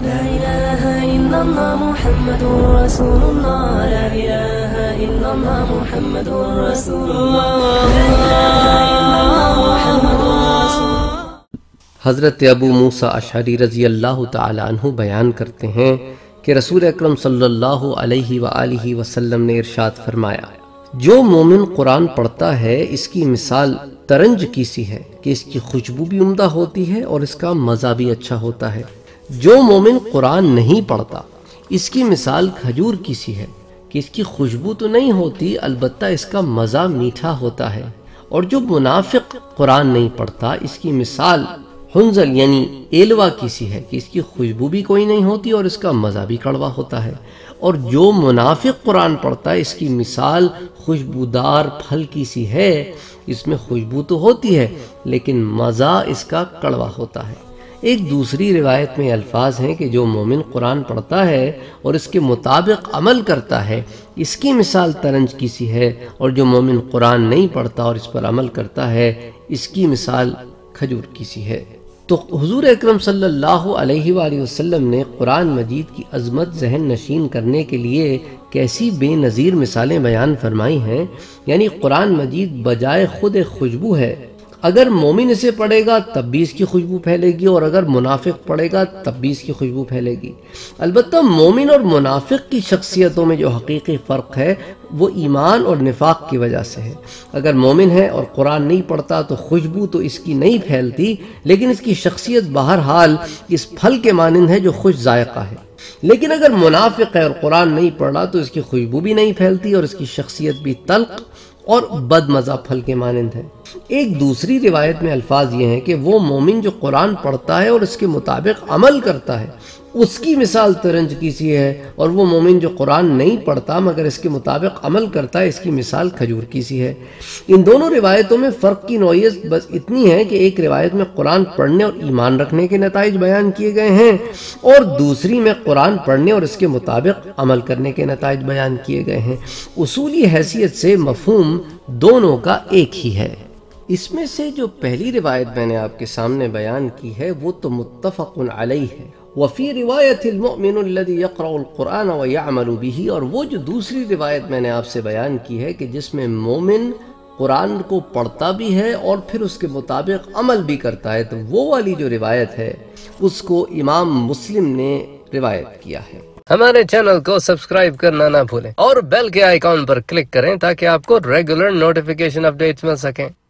لا إله إلا الله محمد رسول الله لا إله إلا الله محمد رسول الله لا إله إلا الله محمد رسول الله۔ حضرت ابو موسیٰ اشعری رضی اللہ تعالی عنہ بیان کرتے ہیں کہ رسول اکرم صلی اللہ علیہ وآلہ وسلم نے ارشاد فرمایا، جو مومن قرآن پڑھتا ہے اس کی مثال ترنج کی سی ہے کہ اس کی خوشبو بھی عمدہ ہوتی ہے اور اس کا مزہ بھی اچھا ہوتا ہے۔ جو مومن قرآن نہیں پڑھتا اس کی مثال کھجور کی سی ہے کہ اس کی خوشبو تو نہیں ہوتی البتہ اس کا مزہ میٹھا ہوتا ہے، اور جو منافق قرآن نہیں پڑھتا اس کی مثال حنظل یعنی ایلوا کی سی ہے کہ اس کی خوشبو بھی کوئی نہیں ہوتی اور اس کا مزہ بھی کڑوا ہوتا ہے، اور جو منافق قرآن پڑھتا ہے اس کی مثال خوشبودار پھل کی سی ہے، اس میں خوشبو تو ہوتی ہے لیکن مزہ اس کا کڑوا ہوتا ہے۔ ایک دوسری روایت میں الفاظ ہیں کہ جو مومن قرآن پڑھتا ہے اور اس کے مطابق عمل کرتا ہے اس کی مثال ترنج کی سی ہے، اور جو مومن قرآن نہیں پڑھتا اور اس پر عمل کرتا ہے اس کی مثال کھجور کی سی ہے۔ تو حضور اکرم صلی اللہ علیہ وآلہ وسلم نے قرآن مجید کی عظمت ذہن نشین کرنے کے لیے کیسی بے نظیر مثالیں بیان فرمائی ہیں، یعنی قرآن مجید بجائے خود ایک خوشبو ہے، اگر مومن اسے پڑھے گا تب بھی اس کی خوشبو پھیلے گی اور اگر منافق پڑھے گا تب بھی اس کی خوشبو پھیلے گی۔ البتہ مومن اور منافق کی شخصیتوں میں جو حقیقی فرق ہے وہ ایمان اور نفاق کی وجہ سے ہے۔ اگر مومن ہے اور قرآن نہیں پڑھتا تو خوشبو تو اس کی نہیں پھیلتی، لیکن اس کی شخصیت بہرحال اس پھل کے مانند ہے جو خوش ذائقہ ہے۔ لیکن اگر منافق ہے اور قرآن نہیں پڑھا تو اس کی خوشبو بھی نہیں پھیلتی اور اس کی شخصیت بھی تلخ اور بد مزہ پھل کے مانند ہے۔ ایک دوسری روایت میں الفاظ یہ ہیں کہ وہ مومن جو قرآن پڑھتا ہے اور اس کے مطابق عمل کرتا ہے اس کی مثال ترنج کی سی ہے، اور وہ مومن جو قرآن نہیں پڑھتا مگر اس کے مطابق عمل کرتا ہے اس کی مثال کھجور کی سی ہے۔ ان دونوں روایتوں میں فرق کی نوعیت بس اتنی ہے کہ ایک روایت میں قرآن پڑھنے اور ایمان رکھنے کے نتائج بیان کیے گئے ہیں اور دوسری میں قرآن پڑھنے اور اس کے مطابق عمل کرنے کے نتائج بیان کیے گئے ہیں۔ اصولی حیثیت سے مفہوم دونوں کا ایک ہی ہے۔ اس میں سے جو پہلی روایت میں نے آپ کے سامنے بیان کی ہے وہ تو متفق علیہ ہے، وفی روایت المؤمن الذي يقرأ القرآن ويعمل به، اور وہ جو دوسری روایت میں نے آپ سے بیان کی ہے کہ جس میں مومن قرآن کو پڑھتا بھی ہے اور پھر اس کے مطابق عمل بھی کرتا ہے، تو وہ والی جو روایت ہے اس کو امام مسلم نے روایت کیا ہے۔ ہمارے چینل کو سبسکرائب کرنا نہ بھولیں اور بیل کے آئیکن پر کلک کریں تاکہ آپ کو ریگولر نوٹیفیکیشن اپڈیٹس مل سکیں۔